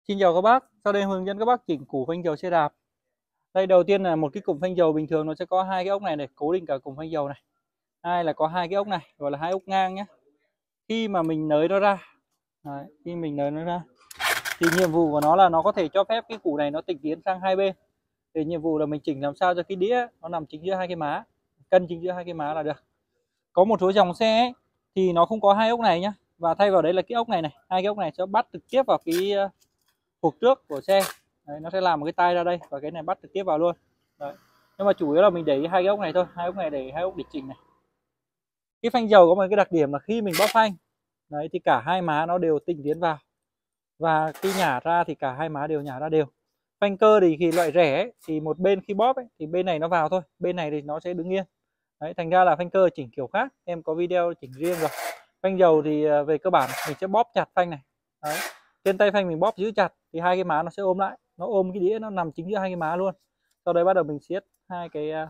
Xin chào các bác, sau đây hướng dẫn các bác chỉnh củ phanh dầu xe đạp. Đây đầu tiên là một cái cụm phanh dầu bình thường nó sẽ có hai cái ốc này cố định cả cụm phanh dầu này. Hai là có hai cái ốc này gọi là hai ốc ngang nhé. Khi mà mình nới nó ra, khi mình nới nó ra thì nhiệm vụ của nó là nó có thể cho phép cái củ này nó tịch tiến sang hai bên. Thì nhiệm vụ là mình chỉnh làm sao cho cái đĩa nó nằm chính giữa hai cái má, cân chính giữa hai cái má là được. Có một số dòng xe ấy, thì nó không có hai ốc này nhá, và thay vào đấy là cái ốc này hai cái ốc này sẽ bắt trực tiếp vào cái hộp trước của xe. Đấy, nó sẽ làm một cái tay ra đây và cái này bắt trực tiếp vào luôn. Đấy. Nhưng mà chủ yếu là mình để hai cái ốc này thôi, hai ốc này để hai ốc địch chỉnh này. Cái phanh dầu có một cái đặc điểm là khi mình bóp phanh đấy thì cả hai má nó đều tịnh tiến vào, và khi nhả ra thì cả hai má đều nhả ra đều. Phanh cơ thì khi loại rẻ ấy, thì một bên khi bóp ấy, thì bên này nó vào thôi, bên này thì nó sẽ đứng yên. Đấy, thành ra là phanh cơ chỉnh kiểu khác, em có video chỉnh riêng rồi. Phanh dầu thì về cơ bản mình sẽ bóp chặt phanh này. Đấy. Trên tay phanh mình bóp giữ chặt thì hai cái má nó sẽ ôm lại, nó ôm cái đĩa nó nằm chính giữa hai cái má luôn. Sau đấy bắt đầu mình siết hai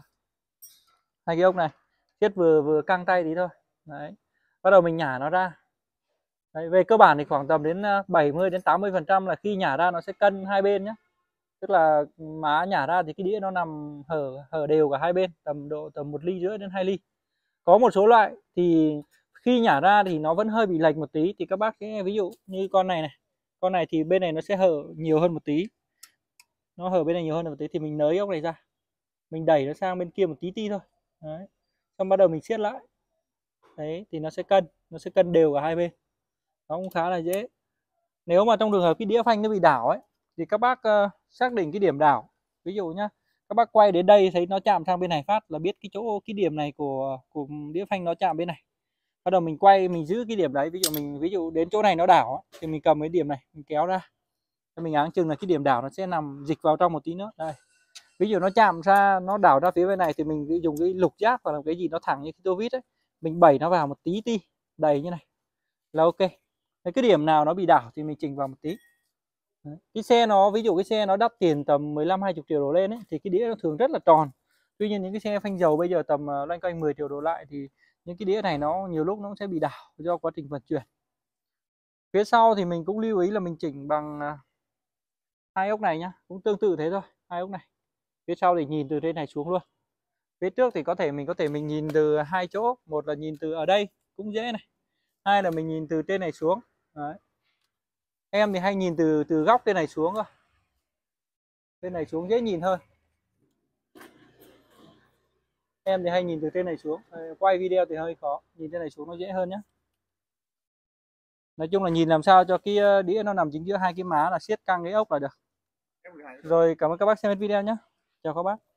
cái ốc này, siết vừa căng tay tí thôi. Đấy. Bắt đầu mình nhả nó ra. Đấy, về cơ bản thì khoảng tầm đến 70 đến 80% là khi nhả ra nó sẽ cân hai bên nhé. Tức là má nhả ra thì cái đĩa nó nằm hở đều cả hai bên, tầm 1,5 ly đến 2 ly. Có một số loại thì khi nhả ra thì nó vẫn hơi bị lệch một tí, thì các bác sẽ ví dụ như con này con này thì bên này nó sẽ hở nhiều hơn một tí, nó hở bên này nhiều hơn một tí thì mình nới ốc này ra, mình đẩy nó sang bên kia một tí thôi. Đấy. Xong bắt đầu mình siết lại, đấy thì nó sẽ cân đều cả hai bên. Nó cũng khá là dễ. Nếu mà trong trường hợp cái đĩa phanh nó bị đảo ấy thì các bác xác định cái điểm đảo. Ví dụ nhá, các bác quay đến đây thấy nó chạm sang bên này phát là biết cái điểm này của đĩa phanh nó chạm bên này. Bắt đầu mình quay, mình giữ cái điểm đấy. Ví dụ đến chỗ này nó đảo ấy, thì mình cầm cái điểm này mình kéo ra, mình áng chừng là cái điểm đảo nó sẽ nằm dịch vào trong một tí nữa. Đây, ví dụ nó chạm ra, nó đảo ra phía bên này thì mình dùng cái lục giác hoặc là cái gì nó thẳng như cái tô vít ấy, mình đẩy nó vào một tí đầy như này là ok. Cái điểm nào nó bị đảo thì mình chỉnh vào một tí. Đấy. Cái xe nó, ví dụ cái xe nó đắt tiền tầm 15-20 triệu đổ lên ấy, thì cái đĩa nó thường rất là tròn. Tuy nhiên những cái xe phanh dầu bây giờ tầm loanh quanh 10 triệu đổ lại thì những cái đĩa này nó nhiều lúc nó sẽ bị đảo do quá trình vận chuyển. Phía sau thì mình cũng lưu ý là mình chỉnh bằng hai ốc này nhá, cũng tương tự thế thôi, hai ốc này. Phía sau thì nhìn từ trên này xuống luôn. Phía trước thì mình có thể nhìn từ hai chỗ, một là nhìn từ ở đây cũng dễ này, hai là mình nhìn từ trên này xuống. Đấy. Em thì hay nhìn từ góc trên này xuống cơ, trên này xuống dễ nhìn hơn. Em thì hay nhìn từ trên này xuống, quay video thì hơi khó, nhìn trên này xuống nó dễ hơn nhé. Nói chung là nhìn làm sao cho cái đĩa nó nằm chính giữa hai cái má là siết căng cái ốc là được. Rồi cảm ơn các bác xem video nhé, chào các bác.